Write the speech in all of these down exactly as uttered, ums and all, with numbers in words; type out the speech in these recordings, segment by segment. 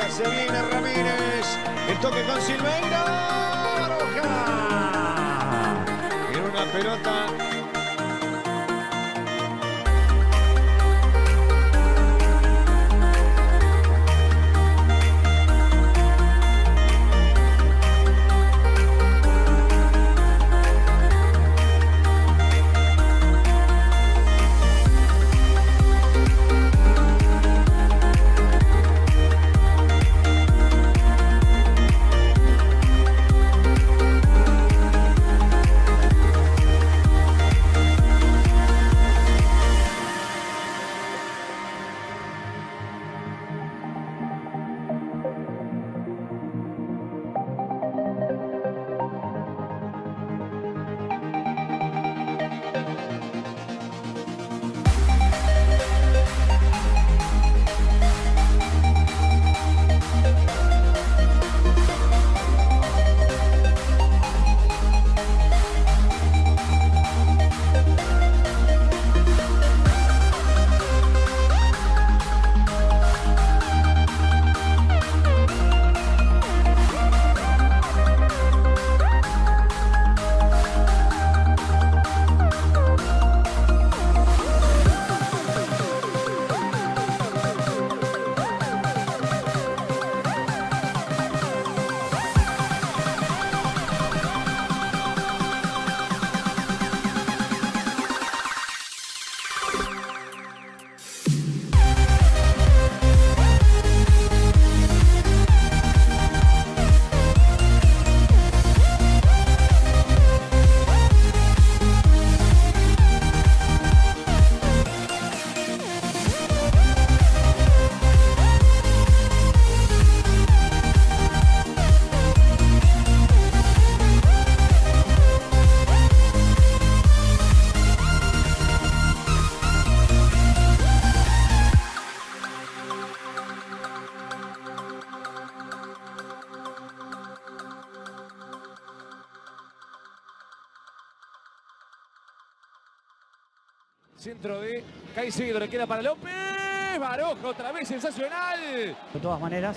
Se viene Ramírez. El toque con Silveira. Baroja. En una pelota. Centro de Caicedo, le queda para López. Baroja otra vez, sensacional. De todas maneras,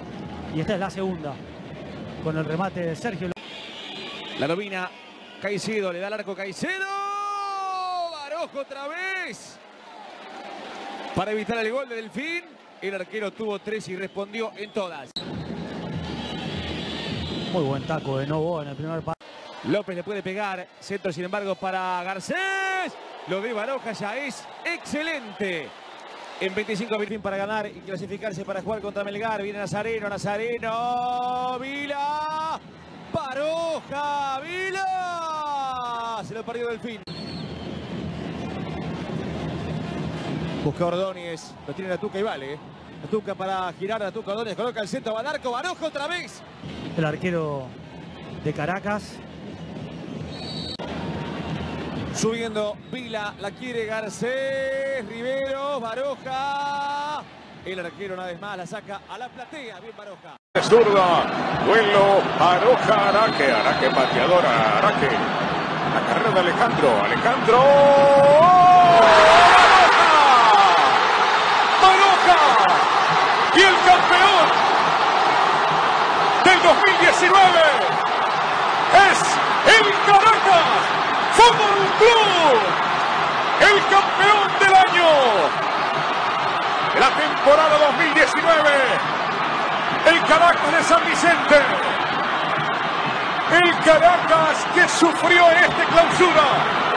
y esta es la segunda, con el remate de Sergio. La domina Caicedo, le da el arco Caicedo. Baroja otra vez. Para evitar el gol de Delfín, el arquero tuvo tres y respondió en todas. Muy buen taco de Novoa en el primer palo. López le puede pegar, centro sin embargo para Garcés. Lo de Baroja ya es excelente. En veinticinco minutos para ganar y clasificarse para jugar contra Melgar. Viene Nazareno, Nazareno, Vila, Baroja, Vila. Se lo perdió Delfín. Busca Ordóñez, lo tiene la Tuca y vale. ¿eh? La Tuca para girar, la Tuca Ordóñez coloca el centro, va al arco, Baroja otra vez. El arquero de Caracas. Subiendo Vila, la quiere Garcés, Rivero, Baroja. El arquero una vez más la saca a la platea. Bien Baroja. Zurda, duelo, Baroja, Araque, Araque pateadora, Araque. La carrera de Alejandro, Alejandro. ¡Baroja! ¡Baroja! Y el campeón del dos mil diecinueve es el Caracas Fútbol Club, el campeón del año de la temporada dos mil diecinueve, el Caracas de San Vicente, el Caracas que sufrió en esta clausura